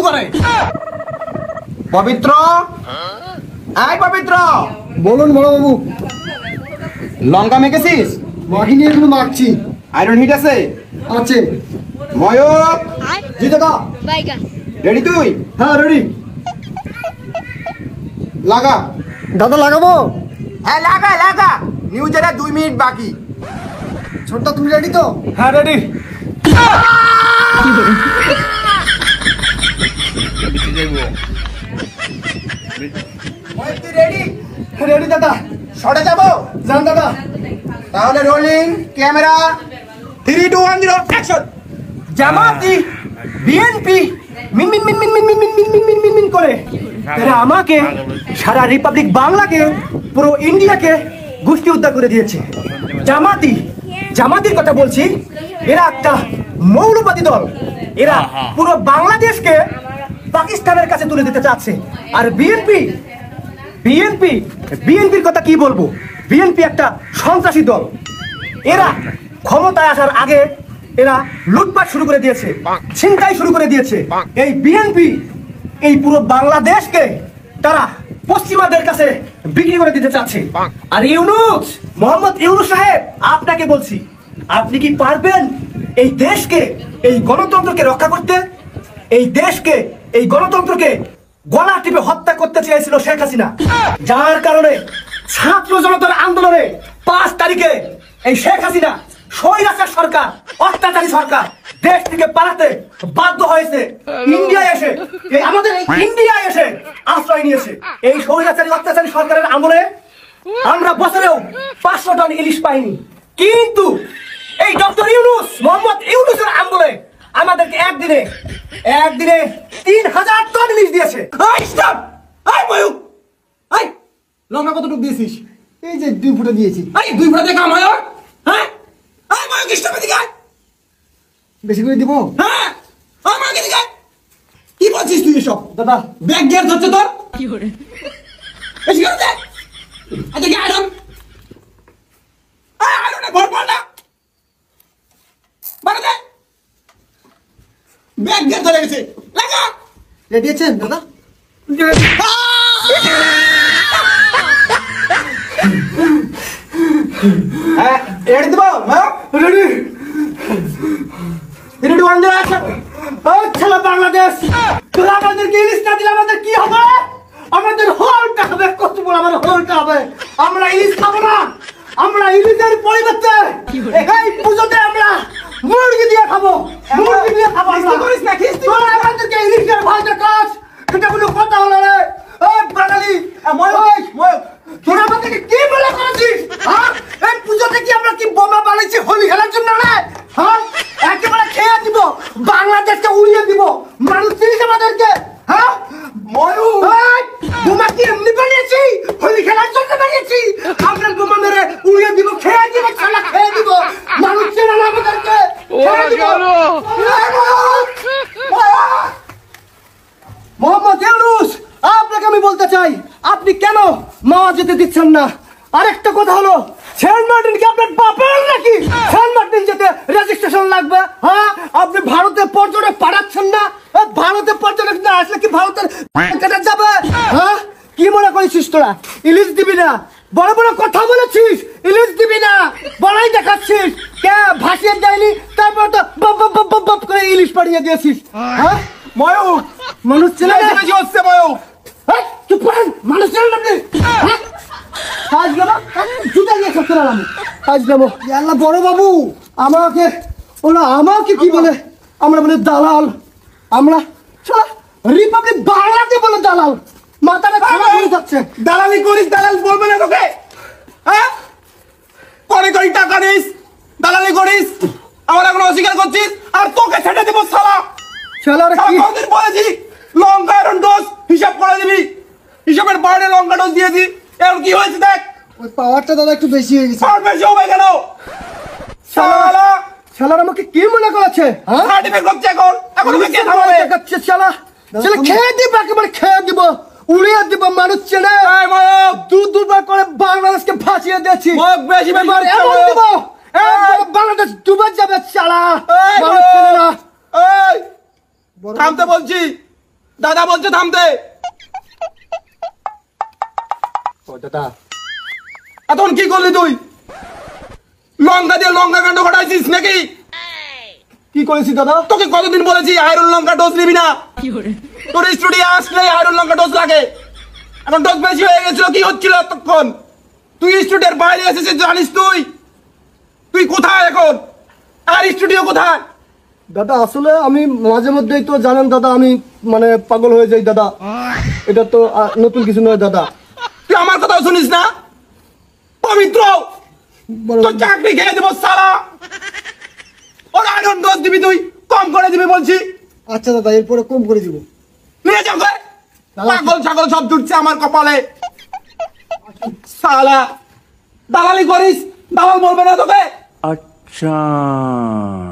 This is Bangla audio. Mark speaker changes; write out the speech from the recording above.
Speaker 1: করে। পবিত্র, আয় পবিত্র।
Speaker 2: বলুন বড় বাবু।
Speaker 1: লঙ্কা মেখেছিস?
Speaker 2: মাখিনি এগুলো মাখছি।
Speaker 1: আয়রন হিট আছে?
Speaker 2: আছে।
Speaker 1: ময়ূক,
Speaker 2: জি দাদা।
Speaker 1: রেডি তুই?
Speaker 2: হ্যাঁ রেডি।
Speaker 1: লাগা।
Speaker 2: দাদা লাগাবো?
Speaker 1: হ্যাঁ লাগা লাগা। নিউজের 2 মিনিট বাকি।
Speaker 2: ছোটটা তুমি রেডি তো?
Speaker 1: হ্যাঁ রেডি। রেডি?
Speaker 2: রেডি দাদা।
Speaker 1: শটে যাবো?
Speaker 2: যান দাদা।
Speaker 1: তাহলে রোলিং ক্যামেরা 3 2 1 0 অ্যাকশন।
Speaker 3: জামাতি বিএনপি মিন মিন মিন মিন মিন মিন মিন মিন মিন মিন মিন করে এরা আমাকে সারা রিপাবলিক বাংলাকে পুরো ইন্ডিয়াকে গোষ্ঠী উদ্ধার করে দিয়েছে। জামাতির কথা বলছি, এরা একটা মৌলবাদী দল। এরা পুরো বাংলাদেশকে পাকিস্তানের কাছে তুলে দিতে চাচ্ছে। আর বিএনপির কথা কি বলবো? বিএনপি একটা সন্ত্রাসী দল। এরা ক্ষমতায় আসার আগে এরা লুটপাট শুরু করে দিয়েছে, ছিনতাই শুরু করে দিয়েছে। এই বিএনপি এই পুরো বাংলাদেশকে তারা পশ্চিমাদের কাছে বিক্রি করে দিতে চাচ্ছে। আর মোহাম্মদ ইউনূস সাহেব, আপনাকে বলছি, আপনি কি পারবেন এই দেশকে, এই গণতন্ত্রকে রক্ষা করতে? এই দেশকে, এই গণতন্ত্রকে গলা টিপে হত্যা করতে চেয়েছিল শেখ হাসিনা, যার কারণে ছাত্র জনতার আন্দোলনে 5 তারিখে এই শেখ হাসিনা স্বৈরাচার সরকার, অত্যাচারী সরকার দেশ থেকে পালাতে বাধ্য হয়েছে। আমাদের ইন্ডিয়ায় এসে আশ্রয় নিয়েছে। এই স্বৈরাচারী অত্যাচারী সরকারের আমলে আমরা বছরেও 500 টন ইলিশ পাইনি, কিন্তু এই ডক্টর ইউনূস, মোহাম্মদ ইউনূসের আমলে আমাদেরকে একদিনে 3000 টন ইলিশ দিয়েছে।
Speaker 2: লঙ্কা কতটুকু দিয়েছিস? এই যে 2 ফুটা দিয়েছি।
Speaker 3: 2 ফুটা দেখা আমার, হ্যাঁ
Speaker 2: বেশি করে দিব?
Speaker 3: হ্যাঁ আমাকে দিকে কি বলছিস তুই এসব?
Speaker 2: দাদা
Speaker 3: ব্যাগ গিয়ার ধরছে তোর কি করে? বেশি করে দে। আচ্ছা কি আয়রন ভর ভর না বাড়া দে। ব্যাগ গিয়ার ধরে গেছে, লাগা।
Speaker 2: রেডি আছেন দাদা?
Speaker 1: হ্যাঁ রেডি দেবো? হ্যাঁ
Speaker 2: রেডি।
Speaker 1: 3 2 1 0 অ্যাকশন।
Speaker 3: ছেলে বাংলাদেশ, তোরা আমাদেরকে ইলিশ না দিলে আমাদের কি হবে? আমাদের হোলটা হবে, কত বড় আমার হোলটা হবে। আমরা ইলিশ খাবো না, আমরা ইলিশের পরিবর্তে এই পুজোতে আমরা মুরগি দিয়ে খাবো, মুরগি দিয়ে খাবো। করিস না, তোরা আমাদেরকে ইলিশের ভয় দেখাস, এটা কোনো কথা হলো রে? বাঙালি তোরা আমাদেরকে কি বলে করেছিস? হ্যাঁ এই পুজোতে কি আমরা কি বোমা বানাইছি হোলি খেলার জন্য রে? হ্যাঁ একেবারে খেয়ে দিব, বাংলাদেশকে উড়িয়ে দিব। মানুষ চিনিস আমাদেরকে? হ্যাঁ বোমা কি এমনি বানিয়েছি? হোলি খেলার জন্য বানিয়েছি। আমরা বোমা মেরে উড়িয়ে দিব, খেয়ে দিব, খালা খেয়ে দিব। মানুষ চেনে না আমাদেরকে, খেয়ে দিব। মোহাম্মদ ইউনূস, আপনাকে আমি বলতে চাই, আপনি কেন মাওয়া যেতে দিচ্ছেন না? আরেকটা কথা হলো, সেন্ট মার্টিন কি আপনার বাপের নাকি? সেন্ট মার্টিন যেতে রেজিস্ট্রেশন লাগবে। হ্যাঁ আপনি ভারতে পর্যটক পাঠাচ্ছেন না? ভারতে পর্যটক না আসলে কি ভারতের কেটে যাবে? হ্যাঁ কি মনে করেছিস তোরা ইলিশ দিবি না? বড় বড় কথা বলেছিস, ইলিশ দিবি না, বড়াই দেখাচ্ছিস। কে ভাসিয়ে দেয়নি, তারপর তো বপ বপ বপ বপ করে ইলিশ পাঠিয়ে দিয়েছিস। হ্যাঁ
Speaker 1: ময়ূক,
Speaker 3: মানুষ চেনে না,
Speaker 1: বেশি হচ্ছে ময়ূক।
Speaker 3: চুপ করেন, মানুষ চেনে না আপনি। কাজ দেবো, জুতা নিয়ে সব চলাম আমি, কাজ দেবো। আল্লাহ বড় বাবু, আমাকে কি বলে? আমরা বলে দালাল, আমরা রিপাবলিক বাংলাতে বলে দালাল। মাথাটা খারাপ হয়ে যাচ্ছে।
Speaker 1: দালালি করিস, দালাল বলবে না তোকে? হ্যাঁ করি টাকা নিস, দালালি করিস, আমার এখন অস্বীকার করছিস, আর তোকে ছেড়ে দেবো শালা। কতদিন বলেছি লঙ্কা আয়রন ডোজ হিসাব করে দিবি, হিসাবের বাইরে লঙ্কা ডোজ দিয়েছি, এখন কি হয়েছে দেখ।
Speaker 2: ওই পাওয়ারটা দাদা একটু বেশি হয়ে গেছে।
Speaker 1: আর বেশি হবে কেন?
Speaker 3: শালার আমাকে কি মনে করেছে?
Speaker 1: সার্টিফিকেট করছে এখন, এখন ওকে কে থামাবে?
Speaker 3: শালা খেয়ে দিব, একেবারে খেয়ে দিব, উড়িয়ে দিব। মানুষ চেনে, দুবার করে বাংলাদেশকে ভাসিয়ে দিয়েছি।
Speaker 1: বেশি
Speaker 3: এমন দিব বাংলাদেশ ডুবে যাবে। শালা মানুষ চেনে না।
Speaker 1: থামতে বলছি, দাদা বলছে থামতে।
Speaker 2: ও দাদা,
Speaker 1: এখন কি করলি তুই? লঙ্কা দিয়ে লঙ্কা কাণ্ড ঘটাইছিস নাকি?
Speaker 2: কি করেছি দাদা?
Speaker 1: তোকে কতদিন বলেছি আয়রন লঙ্কা ডোজ নিবি না? তোর স্টুডিও আসলে আয়রন লঙ্কা ডোজ লাগে। এখন ডোজ বেশি হয়ে গেছিল, কি হচ্ছিল তখন? তুই স্টুডিওর বাইরে এসেছিস জানিস তুই? তুই কোথায় এখন? আর স্টুডিও কোথায়?
Speaker 2: দাদা আসলে আমি মাঝে মধ্যেই তো জানেন দাদা, আমি মানে পাগল হয়ে যাই দাদা। এটা তো নতুন কিছু নয় দাদা।
Speaker 1: তুই আমার কথাও শুনিস না? পবিত্র
Speaker 2: বলো
Speaker 1: তোর চাকরি খেয়ে দেবো সালা। ওর আয়রন ডোজ দিবি তুই, কম করে দিবি বলছি।
Speaker 2: আচ্ছা দাদা, এরপরে কম করে দিব।
Speaker 1: নিয়ে যাও গে।
Speaker 2: দাদা,
Speaker 1: পাগল ছাগল সব জুটছে আমার কপালে। সালা দালালি করিস, দালাল বলবে না তোকে?
Speaker 4: अच्छा